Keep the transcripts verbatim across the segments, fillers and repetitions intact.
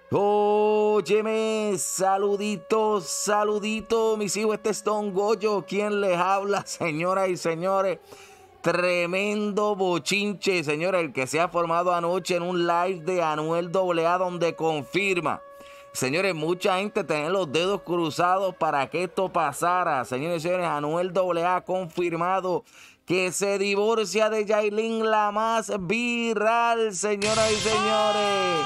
Óyeme, saludito, saludito, mis hijos, este es Don Goyo, quien les habla, señoras y señores. Tremendo bochinche, señores, el que se ha formado anoche en un live de Anuel doble A donde confirma. Señores, mucha gente tenía los dedos cruzados para que esto pasara. Señores y señores, Anuel doble A ha confirmado que se divorcia de Yailin, la más viral, señoras y señores.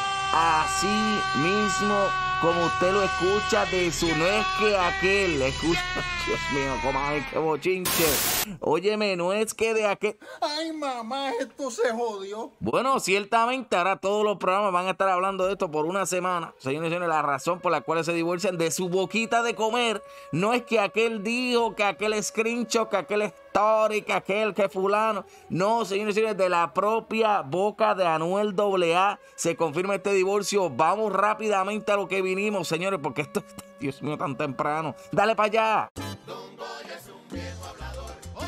Así mismo, como usted lo escucha, de su no es que aquel. Escucha, Dios mío, comadre, qué bochinche. Óyeme, no es que de aquel. Ay, mamá, esto se jodió. Bueno, ciertamente ahora todos los programas van a estar hablando de esto por una semana. Señores y señores, la razón por la cual se divorcian de su boquita de comer no es que aquel dijo, que aquel screenshot, que aquel story, que aquel, que fulano. No, señores y señores, de la propia boca de Anuel doble A se confirma este divorcio. Vamos rápidamente a lo que vinimos, señores, porque esto está, Dios mío, tan temprano. Dale para allá. Don Goyo es un viejo hablador,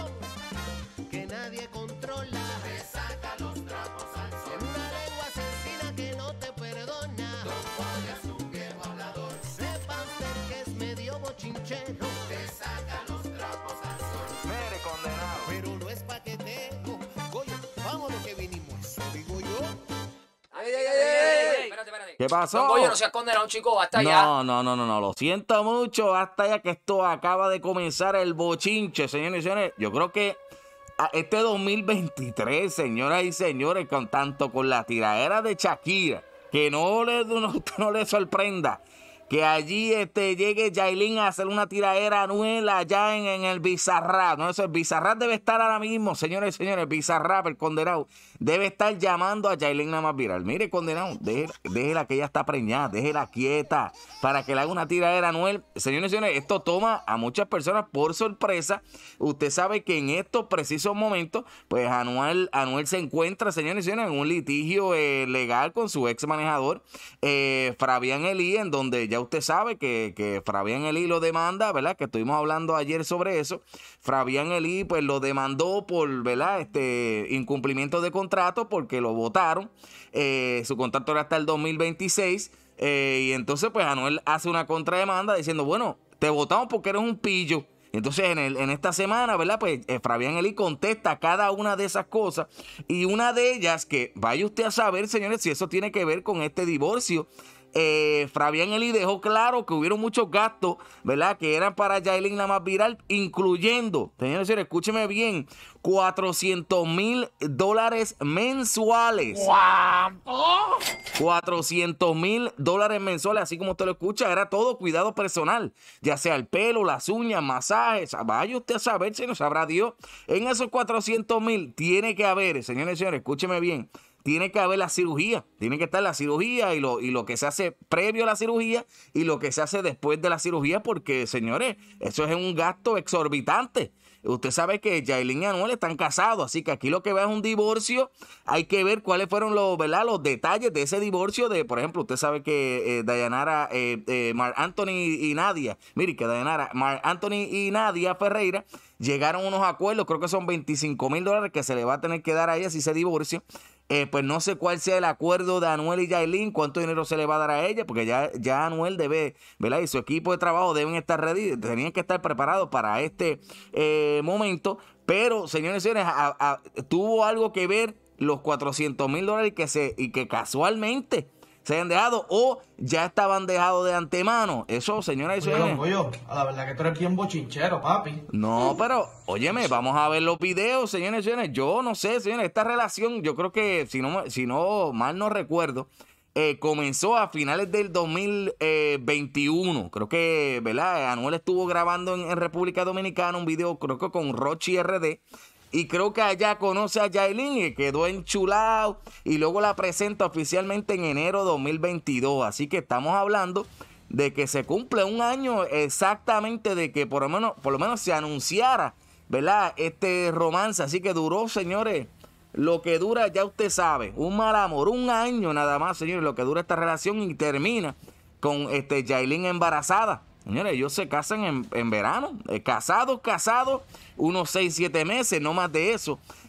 oh, que nadie controla. Te saca los trapos al sol. En una lengua asesina que no te perdona. Don Goyo es un viejo hablador. Sepa usted que es medio bochinchero. Te saca los trapos al sol. Mere condenado. Pero no es paquetero. Goyo, vamos a lo que vinimos. Eso digo yo. Ay, ay, ay, ay, ay, espérate, espérate. ¿Qué pasó? Don Goyo, no seas condenado, chico, hasta no, allá. No, no, no, no, lo siento mucho. Hasta ya que esto acaba de comenzar el bochinche, señores y señores. Yo creo que este dos mil veintitrés, señoras y señores, con tanto con la tiradera de Shakira, que no le, no, no le sorprenda que allí este, llegue Yailin a hacer una tiradera Anuel allá en, en el Bizarrap. No, eso el Bizarrap debe estar ahora mismo, señores y señores. Bizarrap, el condenado, debe estar llamando a Yailin, la más viral. Mire, condenado, déjela, déjela que ella está preñada, déjela quieta para que le haga una tiradera a Anuel. Señores y señores, esto toma a muchas personas por sorpresa. Usted sabe que en estos precisos momentos, pues Anuel, Anuel se encuentra, señores y señores, en un litigio eh, legal con su ex manejador, eh, Fabián Elí, en donde ya usted sabe que, que Fabián Elí lo demanda, ¿verdad? Que estuvimos hablando ayer sobre eso. Fabián Elí, pues lo demandó por, ¿verdad? Este incumplimiento de contrato porque lo votaron. Eh, su contrato era hasta el dos mil veintiséis. Eh, y entonces, pues Anuel hace una contrademanda diciendo, bueno, te votamos porque eres un pillo. Entonces, en, el, en esta semana, ¿verdad? Pues eh, Fabián Elí contesta cada una de esas cosas. Y una de ellas, que vaya usted a saber, señores, si eso tiene que ver con este divorcio. Eh, Fabián Elí dejó claro que hubieron muchos gastos, ¿verdad? Que eran para Yailin, la más viral, incluyendo, señores y señores, escúcheme bien, cuatrocientos mil dólares mensuales. ¿Cuánto? cuatrocientos mil dólares mensuales, así como usted lo escucha, era todo cuidado personal, ya sea el pelo, las uñas, masajes, vaya usted a saber, si no sabrá Dios. En esos cuatrocientos mil tiene que haber, señores y señores, escúcheme bien, tiene que haber la cirugía, tiene que estar la cirugía y lo, y lo que se hace previo a la cirugía y lo que se hace después de la cirugía, porque, señores, eso es un gasto exorbitante. Usted sabe que Yailin y Anuel están casados, así que aquí lo que va es un divorcio. Hay que ver cuáles fueron los, ¿verdad? Los detalles de ese divorcio. De, por ejemplo, usted sabe que eh, Dayanara, eh, eh, Marc Anthony y Nadia, mire que Dayanara, Marc Anthony y Nadia Ferreira llegaron a unos acuerdos, creo que son veinticinco mil dólares que se le va a tener que dar a ella si se divorcia. Eh, pues no sé cuál sea el acuerdo de Anuel y Yailin, cuánto dinero se le va a dar a ella, porque ya, ya Anuel debe, ¿verdad? Y su equipo de trabajo deben estar ready, tenían que estar preparados para este eh, momento. Pero, señores y señores, a, a, tuvo algo que ver los cuatrocientos mil dólares que se, y que casualmente se hayan dejado o ya estaban dejados de antemano. Eso, señoras y señores. Oye, oye, a la verdad que tú eres bien bochinchero, papi. No, pero, óyeme, vamos a ver los videos, señores y señores. Yo no sé, señores, esta relación, yo creo que, si no, si no mal no recuerdo, eh, comenzó a finales del dos mil veintiuno. Creo que, ¿verdad? Anuel estuvo grabando en, en República Dominicana un video, creo que con Rochi R D. Y creo que allá conoce a Yailin y quedó enchulado. Y luego la presenta oficialmente en enero de dos mil veintidós. Así que estamos hablando de que se cumple un año exactamente de que por lo menos, por lo menos se anunciara, ¿verdad? Este romance. Así que duró, señores, lo que dura, ya usted sabe, un mal amor, un año nada más, señores, lo que dura esta relación y termina con este Yailin embarazada. Señores, ellos se casan en, en verano, eh, casados, casados, unos seis, siete meses, no más de eso.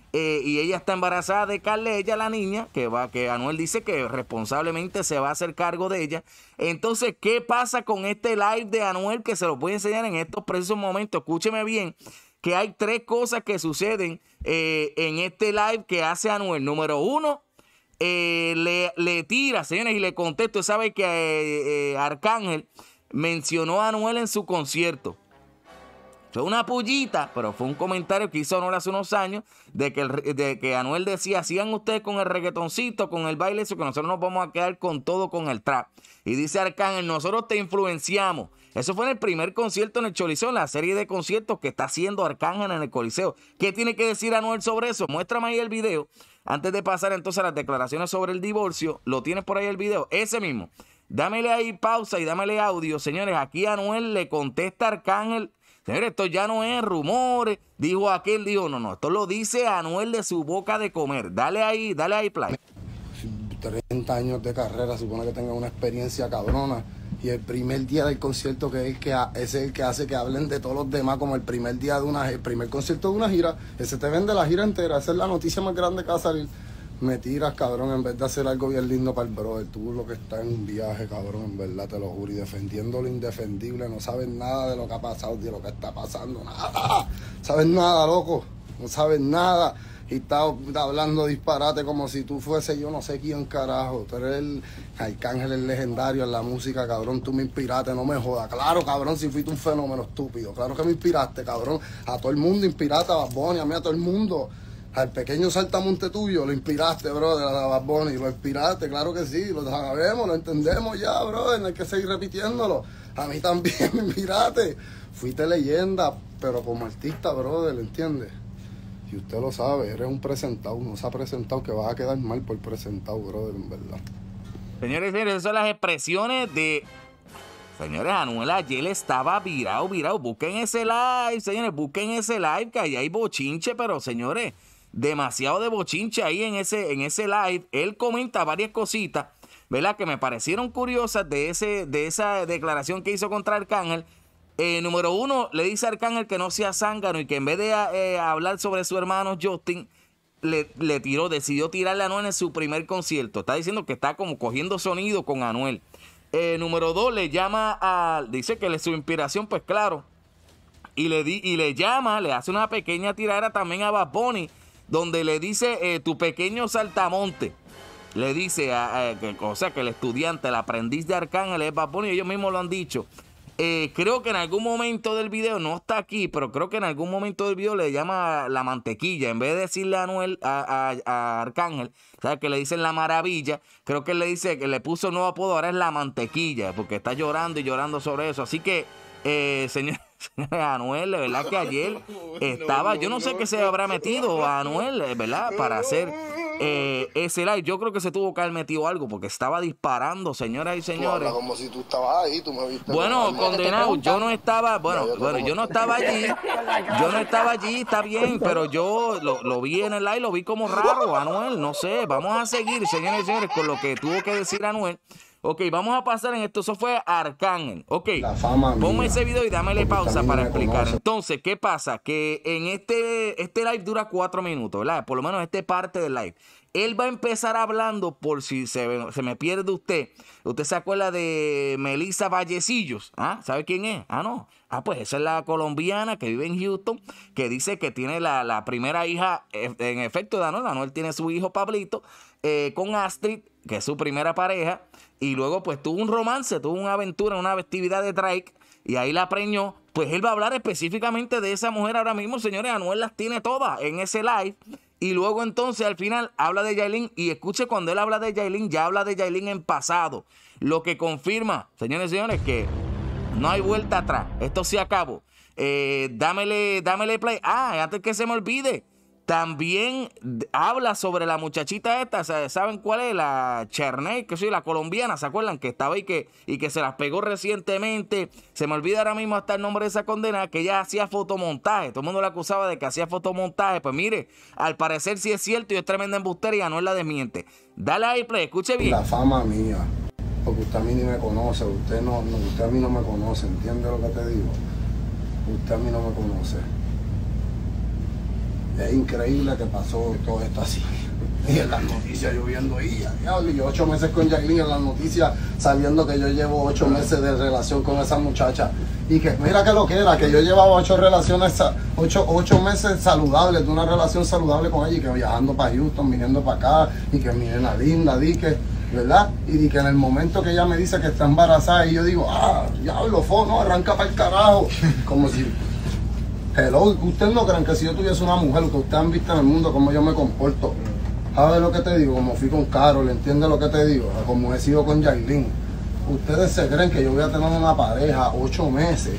Eh, y ella está embarazada de Carla, ella la niña, que va, que Anuel dice que responsablemente se va a hacer cargo de ella. Entonces, ¿qué pasa con este live de Anuel? Que se lo voy a enseñar en estos precisos momentos. Escúcheme bien, que hay tres cosas que suceden eh, en este live que hace Anuel. Número uno, eh, le, le tira, señores, y le contesto. Usted sabe que eh, eh, Arcángel mencionó a Anuel en su concierto. Fue una pullita, pero fue un comentario que hizo Anuel hace unos años de que, el, de que Anuel decía, sigan ustedes con el reggaetoncito, con el baile, eso que nosotros nos vamos a quedar con todo con el trap. Y dice Arcángel, nosotros te influenciamos. Eso fue en el primer concierto en el Choliseo, en la serie de conciertos que está haciendo Arcángel en el Coliseo. ¿Qué tiene que decir Anuel sobre eso? Muéstrame ahí el video. Antes de pasar entonces a las declaraciones sobre el divorcio, ¿lo tienes por ahí el video? Ese mismo. Dámele ahí pausa y dámele audio. Señores, aquí Anuel le contesta a Arcángel. Señores, esto ya no es rumores, dijo aquel, dijo, no, no, esto lo dice Anuel de su boca de comer. Dale ahí, dale ahí play. treinta años de carrera, supone que tenga una experiencia cabrona. Y el primer día del concierto, que es el que, es el que hace que hablen de todos los demás, como el primer día de una, el primer concierto de una gira, ese te vende la gira entera, esa es la noticia más grande que va a salir. Me tiras, cabrón, en vez de hacer algo bien lindo para el brother. Tú lo que estás en un viaje, cabrón, en verdad, te lo juro. Y defendiendo lo indefendible, no sabes nada de lo que ha pasado, de lo que está pasando, nada. Sabes nada, loco, no sabes nada. Y estás está hablando disparate como si tú fuese yo no sé quién, carajo. Tú eres el Arcángel, el legendario en la música, cabrón. Tú me inspiraste, no me jodas. Claro, cabrón, si fuiste un fenómeno estúpido. Claro que me inspiraste, cabrón. A todo el mundo inspiraste, a Bad Bunny, a mí, a todo el mundo. Al pequeño saltamonte tuyo lo inspiraste, bro, de la Bad Bunny, lo inspiraste, claro que sí, lo sabemos, lo entendemos ya, bro, no hay que seguir repitiéndolo. A mí también me inspiraste, fuiste leyenda, pero como artista, brother, ¿entiendes? Y usted lo sabe, eres un presentado, no se ha presentado, que vas a quedar mal por presentado, brother, en verdad. Señores, señores, esas son las expresiones de... Señores, Anuel ayer estaba virado, virado. Busquen ese live, señores, busquen ese live, que ahí hay bochinche, pero señores... demasiado de bochinche ahí en ese, en ese live. Él comenta varias cositas, ¿verdad?, que me parecieron curiosas de, ese, de esa declaración que hizo contra Arcángel. Eh, número uno, le dice a Arcángel que no sea zángano y que en vez de eh, hablar sobre su hermano Justin, le, le tiró, decidió tirarle a Anuel en su primer concierto. Está diciendo que está como cogiendo sonido con Anuel. Eh, número dos, le llama a... Dice que le, su inspiración, pues claro. Y le, di, y le llama, le hace una pequeña tiradera también a Bad Bunny, donde le dice eh, tu pequeño saltamonte. Le dice, a, a, que, o sea, que el estudiante, el aprendiz de Arcángel es Bad Bunny, ellos mismos lo han dicho. Eh, creo que en algún momento del video, no está aquí, pero creo que en algún momento del video le llama la mantequilla. En vez de decirle a Anuel, a, a, a Arcángel, ¿sabes?, que le dicen la maravilla, creo que él le dice que le puso un nuevo apodo, ahora es la mantequilla, porque está llorando y llorando sobre eso. Así que, eh, señor... Anuel, de verdad que ayer estaba, yo no sé qué se habrá metido a Anuel, ¿verdad?, para hacer eh, ese live. Yo creo que se tuvo que haber metido algo porque estaba disparando, señoras y señores. Como si tú estabas ahí, tú me viste. Bueno, condenado, yo no estaba, bueno, bueno, yo no estaba allí, yo no estaba allí, está bien, pero yo lo, lo vi en el live, lo vi como raro, Anuel, no sé. Vamos a seguir, señores y señores, con lo que tuvo que decir Anuel. Ok, vamos a pasar en esto. Eso fue Arcángel. Ok, la fama ponme mía, ese video y dámele pausa para explicar. Conoce. Entonces, ¿qué pasa? Que en este, este live dura cuatro minutos, ¿verdad? Por lo menos esta parte del live. Él va a empezar hablando, por si se, se me pierde usted. Usted se acuerda de Melissa Vallecillos. ¿Ah? ¿Sabe quién es? Ah, no. Ah, pues esa es la colombiana que vive en Houston, que dice que tiene la, la primera hija, en efecto, de Anuel. Anuel tiene su hijo Pablito eh, con Astrid, que es su primera pareja. Y luego pues tuvo un romance, tuvo una aventura, una actividad de Drake, y ahí la preñó. Pues él va a hablar específicamente de esa mujer ahora mismo, señores. Anuel las tiene todas en ese live. Y luego entonces al final habla de Yailin. Y escuche, cuando él habla de Yailin, ya habla de Yailin en pasado. Lo que confirma, señores y señores, que no hay vuelta atrás. Esto se acabó. Eh, dámele, dámele play. Ah, antes que se me olvide, también habla sobre la muchachita esta, ¿saben cuál es? La Cherney, que soy la colombiana, ¿se acuerdan? Que estaba ahí que, y que se las pegó recientemente. Se me olvida ahora mismo hasta el nombre de esa condena, que ella hacía fotomontaje. Todo el mundo la acusaba de que hacía fotomontaje. Pues mire, al parecer sí es cierto y es tremenda embustera y no la desmiente. Dale ahí play, escuche bien. La fama mía, porque usted a mí ni me conoce, usted, no, no, usted a mí no me conoce, ¿entiende lo que te digo? Usted a mí no me conoce. Es increíble que pasó todo esto así. Y en las noticias yo viendo, y diablo, y ocho meses con Yailin en las noticias, sabiendo que yo llevo ocho meses de relación con esa muchacha. Y que mira que lo que era, que yo llevaba ocho relaciones, ocho, ocho meses saludables, de una relación saludable con ella, y que viajando para Houston, viniendo para acá, y que mi nena linda, di que, ¿verdad? Y que en el momento que ella me dice que está embarazada, y yo digo, ah, diablo, fo, no, arranca para el carajo. Como si, hello, ustedes no creen que si yo tuviese una mujer, que ustedes han visto en el mundo cómo yo me comporto. ¿Sabes lo que te digo? Como fui con Carol, ¿entiendes lo que te digo? Como he sido con Yailin. Ustedes se creen que yo voy a tener una pareja ocho meses,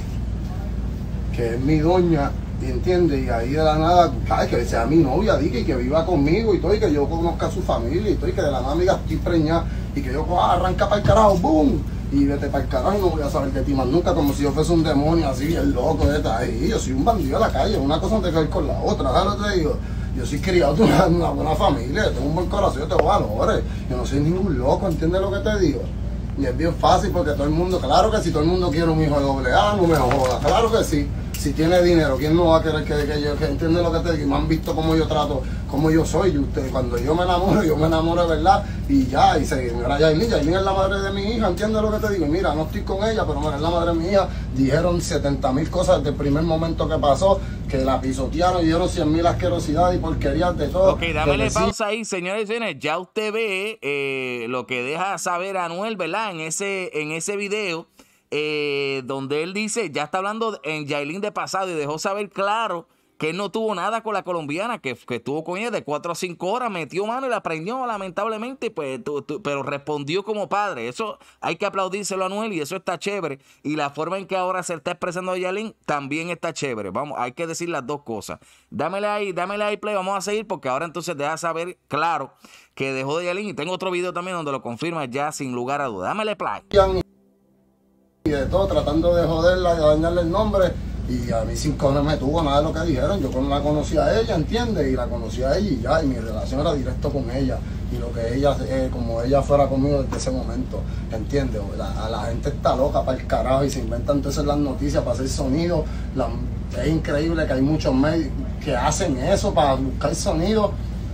que es mi doña, ¿entiendes? Y ahí de la nada, ay, que sea mi novia, di que, que viva conmigo y todo, y que yo conozca a su familia y todo, y que de la nada me diga estoy preñada, y que yo ah, arranca para el carajo, boom, y vete para el carajo y no voy a saber de ti más nunca, como si yo fuese un demonio así, el loco de esta ahí. Yo soy un bandido a la calle, una cosa no tiene que ver con la otra, ¿sabes lo que te digo? Yo soy criado de una, una buena familia, yo tengo un buen corazón, yo tengo valores, yo no soy ningún loco, ¿entiendes lo que te digo? Y es bien fácil porque todo el mundo, claro que si todo el mundo quiere un hijo de doble A, no me joda, claro que sí. Si tiene dinero, ¿quién no va a querer que, que yo, que entiende lo que te digo? Y me han visto cómo yo trato, cómo yo soy. Y usted, cuando yo me enamoro, yo me enamoro de verdad. Y ya, y se mira, Yailin, Yailin es la madre de mi hija, ¿entiende lo que te digo? Y mira, no estoy con ella, pero mira, es la madre de mi hija. Dijeron setenta mil cosas desde el primer momento que pasó, que la pisotearon y dieron cien mil asquerosidades y porquerías de todo. Ok, dámele pausa ahí, señores y señores. Ya usted ve eh, lo que deja saber Anuel, ¿verdad? En ese, en ese video. Eh, donde él dice, ya está hablando en Yailin de pasado y dejó saber claro que él no tuvo nada con la colombiana, que, que estuvo con ella de cuatro a cinco horas, metió mano y la prendió lamentablemente, pues, tu, tu, pero respondió como padre. Eso hay que aplaudírselo a Anuel y eso está chévere. Y la forma en que ahora se está expresando Yailin también está chévere. Vamos, hay que decir las dos cosas. Dámele ahí, dámele ahí play, vamos a seguir porque ahora entonces deja saber claro que dejó de Yailin y tengo otro video también donde lo confirma ya sin lugar a duda. Dámele play. Y de todo, tratando de joderla, de dañarle el nombre, y a mí sin cojones me tuvo nada de lo que dijeron. Yo la conocí a ella, ¿entiendes? Y la conocí a ella y ya, y mi relación era directo con ella, y lo que ella, eh, como ella fuera conmigo desde ese momento, ¿entiendes? La, a la gente está loca para el carajo y se inventan entonces las noticias para hacer sonido. La, es increíble que hay muchos medios que hacen eso para buscar sonido.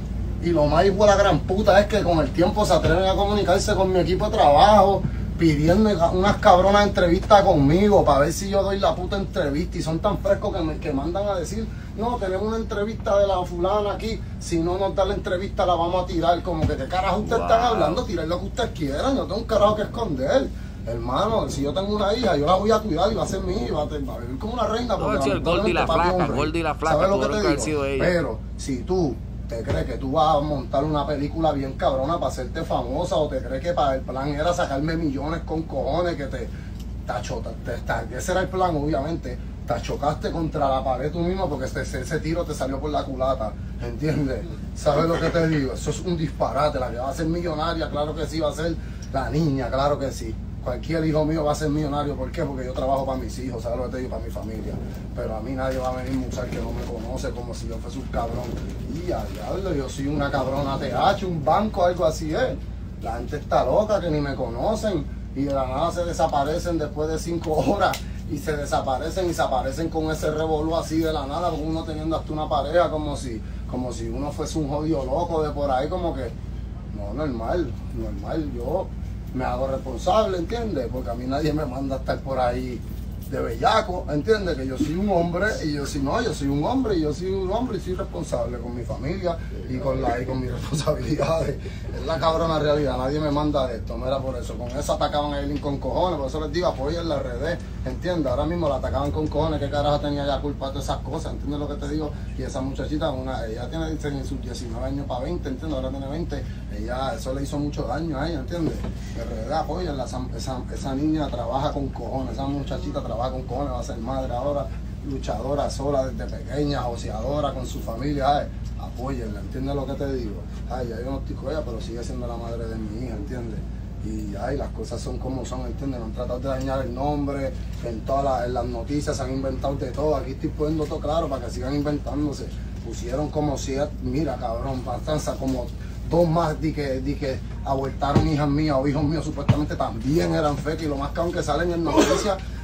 Y lo más hijo de la gran puta es que con el tiempo se atreven a comunicarse con mi equipo de trabajo, pidiendo unas cabronas entrevistas conmigo para ver si yo doy la puta entrevista, y son tan frescos que me que mandan a decir, no, tenemos una entrevista de la fulana aquí, si no nos da la entrevista la vamos a tirar. Como que qué carajo ustedes wow. están hablando, tiren lo que ustedes quieran, yo tengo un carajo que esconder. Hermano, si yo tengo una hija, yo la voy a cuidar y va a ser mi hija, va a, va a vivir como una reina. No, el Gordy la flaca, Gordy la flaca, ¿sabes lo que te digo? Pero si tú te crees que tú vas a montar una película bien cabrona para hacerte famosa, o te crees que para el plan era sacarme millones con cojones, que te, te achota, te, te, ese era el plan, obviamente, te chocaste contra la pared tú mismo porque ese, ese tiro te salió por la culata, ¿entiendes? ¿Sabes lo que te digo? Eso es un disparate. La que va a ser millonaria, claro que sí, va a ser la niña, claro que sí. Cualquier hijo mío va a ser millonario. ¿Por qué? Porque yo trabajo para mis hijos, ¿sabes lo que te digo? Para mi familia. Pero a mí nadie va a venir a usar que no me conoce como si yo fuese un cabrón. Y a diablo, yo soy una cabrona T H, un banco, algo así es. La gente está loca, que ni me conocen. Y de la nada se desaparecen después de cinco horas. Y se desaparecen y se aparecen con ese revolú así de la nada, porque uno teniendo hasta una pareja, como si, como si uno fuese un jodido loco de por ahí, como que, no, normal, normal, yo me hago responsable, ¿entiendes? Porque a mí nadie me manda a estar por ahí de bellaco, ¿entiendes? Que yo soy un hombre y yo sí, no, yo soy un hombre y yo soy un hombre y soy responsable con mi familia y con la y con mis responsabilidades. Es la cabrona realidad, nadie me manda de esto, no era por eso. Con eso atacaban a Yailin con cojones, por eso les digo, apoyen las redes, ¿entiendes? Ahora mismo la atacaban con cojones, ¿qué carajo tenía ya culpa de todas esas cosas? ¿Entiendes lo que te digo? Y esa muchachita, una, ella tiene en sus diecinueve años para veinte, ¿entiendes? Ahora tiene veinte, ella, eso le hizo mucho daño a ella, ¿entiendes? De verdad, apoyenla, esa, esa, esa niña trabaja con cojones, esa muchachita trabaja con cojones, va a ser madre ahora, luchadora sola desde pequeña, joseadora con su familia, ay, apóyenla, ¿entiendes lo que te digo? Ay, ya yo no estoy con ella, pero sigue siendo la madre de mi hija, ¿entiendes? Y ay, las cosas son como son, ¿entiendes? No han tratado de dañar el nombre, en todas las, en las noticias se han inventado de todo, aquí estoy poniendo todo claro para que sigan inventándose. Pusieron como si, mira cabrón, bastanza como dos más di que, di que abortaron hijas mías o hijos míos, supuestamente también eran fake, y lo más cabrón que salen en noticias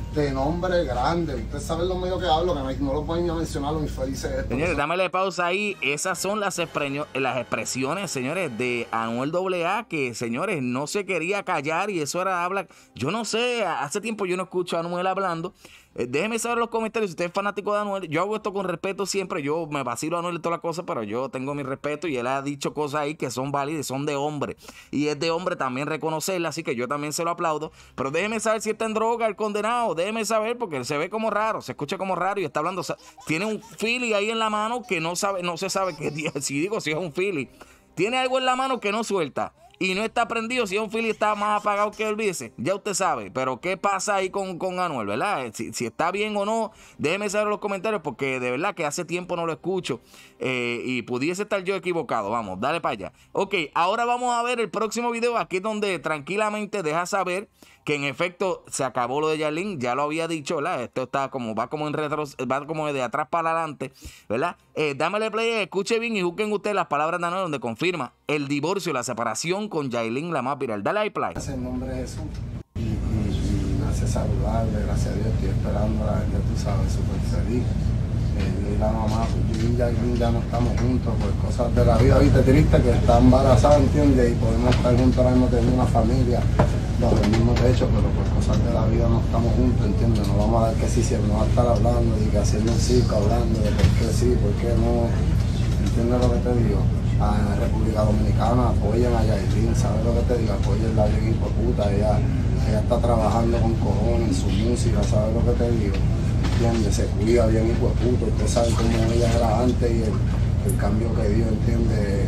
de nombre grande. Ustedes saben los medios que hablo, que no, no lo pueden ni mencionar los infelices estos. Señores, dámele pausa ahí. Esas son las, expreño, las expresiones, señores, de Anuel doble A, que, señores, no se quería callar y eso era hablar. Yo no sé, hace tiempo yo no escucho a Anuel hablando. Eh, déjeme saber en los comentarios si usted es fanático de Anuel. Yo hago esto con respeto siempre. Yo me vacilo a Anuel y toda la cosa, pero yo tengo mi respeto y él ha dicho cosas ahí que son válidas, son de hombre. Y es de hombre también reconocerla, así que yo también se lo aplaudo. Pero déjeme saber si está en droga el condenado. Déjeme saber porque él se ve como raro, se escucha como raro y está hablando. O sea, tiene un Philly ahí en la mano que no sabe, no se sabe qué día. Si digo si es un Philly, tiene algo en la mano que no suelta. Y no está prendido, si es un Philly está más apagado que olvídese, ya usted sabe, pero ¿qué pasa ahí con, con Anuel, verdad? Si, si está bien o no, déjeme saber en los comentarios porque de verdad que hace tiempo no lo escucho eh, y pudiese estar yo equivocado, vamos, dale para allá. Ok, ahora vamos a ver el próximo video, aquí es donde tranquilamente deja saber que en efecto se acabó lo de Yailin, ya lo había dicho, ¿verdad? Esto está como, va como en retro, va como de atrás para adelante, ¿verdad? Eh, dámele play, escuche bien y juzguen ustedes las palabras de Anuel donde confirma el divorcio, la separación con Yailin, la más viral. Dale ahí play. En nombre de Jesús y, y, y me hace saludable, gracias a Dios, estoy esperando a la gente, tú sabes, súper feliz. Eh, y la mamá, yo y Yailin ya no estamos juntos por cosas de la vida, viste, triste, que está embarazada, ¿entiendes? Y podemos estar juntos ahora mismo, tener una familia bajo el mismo techo, pero por cosas de la vida no estamos juntos, ¿entiendes? No vamos a dar que sí, siempre no va a estar hablando y que haciendo un circo, hablando de por qué sí, por qué no, ¿entiendes lo que te digo? A República Dominicana apoyen a Yailin, ¿sabes lo que te digo? Apoyen la bien hijo de puta, ella, ella está trabajando con cojones en su música, ¿sabes lo que te digo? ¿Entiendes? Se cuida bien hijo de puta, usted sabe cómo ella era antes y el, el cambio que dio, ¿entiendes?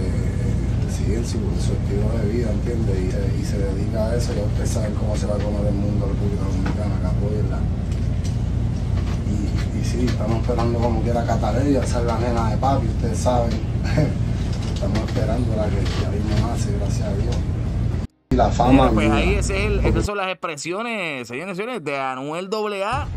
Sí, en su, en su estilo de vida, ¿entiendes? Y, se- y se dedica a eso, ya ustedes saben cómo se va a comer el mundo República Dominicana, que apoyenla. Y, y sí, estamos esperando como quiera Catalina, esa es la nena de papi, ustedes saben. Estamos esperando la que ya mismo nace, gracias a Dios. Y la fama. Bueno, pues mía. ahí ese es el- esas son las expresiones, señores y señores, de Anuel doble A.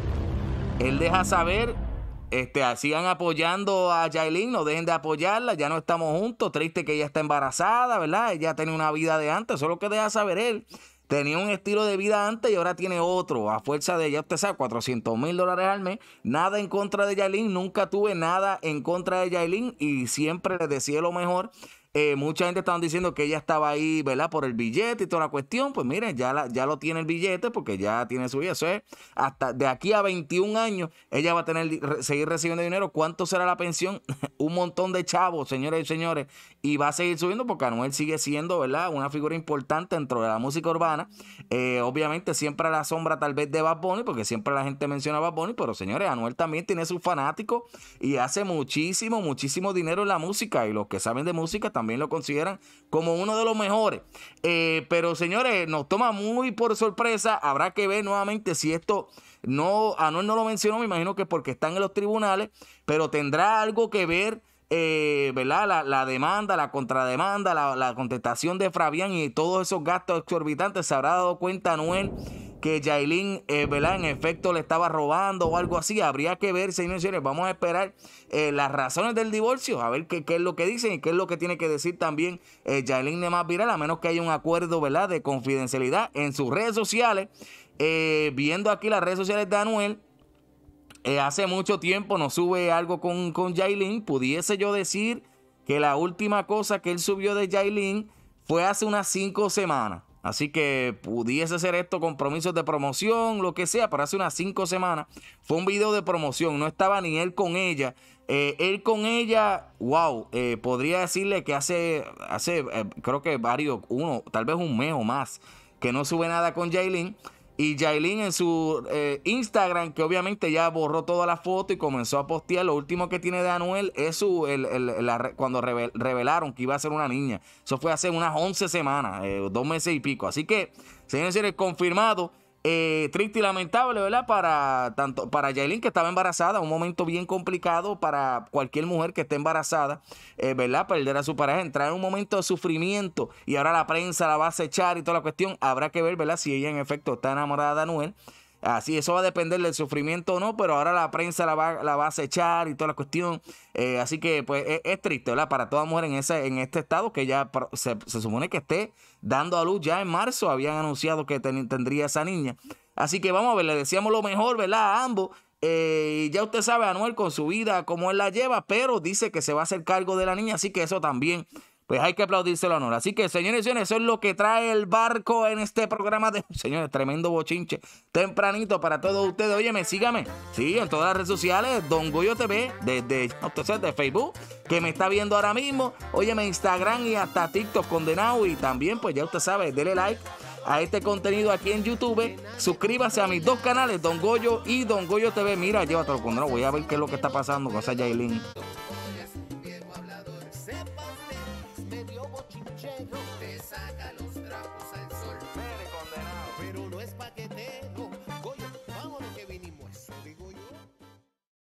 Él deja saber, este, sigan apoyando a Yailin, no dejen de apoyarla, ya no estamos juntos, triste que ella está embarazada, ¿verdad? Ella tenía una vida de antes, eso es lo que deja saber él. Tenía un estilo de vida antes y ahora tiene otro, a fuerza de, ya usted sabe, cuatrocientos mil dólares al mes. Nada en contra de Yailin, nunca tuve nada en contra de Yailin y siempre le decía lo mejor. Eh, mucha gente estaban diciendo que ella estaba ahí, ¿verdad? Por el billete y toda la cuestión. Pues miren, ya, la, ya lo tiene el billete porque ya tiene su vida. Eso es, hasta de aquí a veintiún años, ella va a tener re- seguir recibiendo dinero. ¿Cuánto será la pensión? Un montón de chavos, señores y señores. Y va a seguir subiendo porque Anuel sigue siendo, ¿verdad? Una figura importante dentro de la música urbana. Eh, obviamente siempre a la sombra tal vez de Bad Bunny, porque siempre la gente menciona a Bad Bunny, pero señores, Anuel también tiene sus fanáticos y hace muchísimo, muchísimo dinero en la música. Y los que saben de música también lo consideran como uno de los mejores. Eh, pero señores, nos toma muy por sorpresa. Habrá que ver nuevamente si esto no, Anuel no lo mencionó, me imagino que porque están en los tribunales, pero tendrá algo que ver, eh, ¿verdad? La, la demanda, la contrademanda, la, la contestación de Fabián y todos esos gastos exorbitantes. Se habrá dado cuenta Anuel que Yailin, eh, ¿verdad? En efecto le estaba robando o algo así. Habría que ver, señores y señores. Vamos a esperar eh, las razones del divorcio, a ver qué, qué es lo que dicen y qué es lo que tiene que decir también eh, Yailin de Más Viral, a menos que haya un acuerdo, ¿verdad? De confidencialidad en sus redes sociales. Eh, viendo aquí las redes sociales de Anuel, eh, hace mucho tiempo no sube algo con, con Yailin. Pudiese yo decir que la última cosa que él subió de Yailin fue hace unas cinco semanas. Así que pudiese ser esto compromisos de promoción, lo que sea, pero hace unas cinco semanas fue un video de promoción. No estaba ni él con ella. Eh, él con ella, wow, eh, podría decirle que hace, hace eh, creo que varios, uno, tal vez un mes o más, que no sube nada con Yailin. Y Yailin en su eh, Instagram, que obviamente ya borró todas las fotos y comenzó a postear. Lo último que tiene de Anuel es su, el, el, la, cuando revel, revelaron que iba a ser una niña. Eso fue hace unas once semanas, eh, dos meses y pico. Así que, señores y señores, confirmado. Eh, triste y lamentable, ¿verdad? Para tanto para Yailin, que estaba embarazada, un momento bien complicado para cualquier mujer que esté embarazada, eh, ¿verdad? Perder a su pareja, entrar en un momento de sufrimiento y ahora la prensa la va a acechar y toda la cuestión. Habrá que ver, ¿verdad? Si ella en efecto está enamorada de Anuel. Así, eso va a depender del sufrimiento o no, pero ahora la prensa la va, la va a acechar y toda la cuestión. Eh, así que, pues, es, es triste, ¿verdad? Para toda mujer en ese, en este estado, que ya se, se supone que esté dando a luz ya en marzo. Habían anunciado que ten, tendría esa niña. Así que vamos a ver, le deseamos lo mejor, ¿verdad? A ambos. Eh, ya usted sabe, Anuel con su vida, cómo él la lleva, pero dice que se va a hacer cargo de la niña, así que eso también, pues hay que aplaudírselo a Anuel. Así que, señores y señores, eso es lo que trae el barco en este programa de, señores, tremendo bochinche, tempranito para todos ustedes. Óyeme, sígame, sí, en todas las redes sociales, Don Goyo T V, desde, usted sabe, de Facebook, que me está viendo ahora mismo, óyeme, Instagram y hasta TikTok condenado, y también, pues ya usted sabe, dele like a este contenido aquí en YouTube. Suscríbase a mis dos canales, Don Goyo y Don Goyo T V. Mira, llévatelo con no, voy a ver qué es lo que está pasando con esa Yailin. Te saca los trapos al sol. Pero no es paquetero.